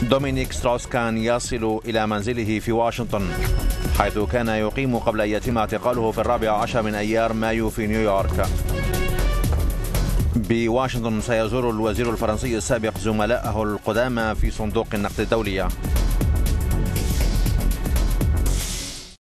دومينيك ستروس كان يصل إلى منزله في واشنطن، حيث كان يقيم قبل أن يتم اعتقاله في 14 من أيار مايو في نيويورك. بواشنطن سيزور الوزير الفرنسي السابق زملاءه القدامى في صندوق النقد الدولي.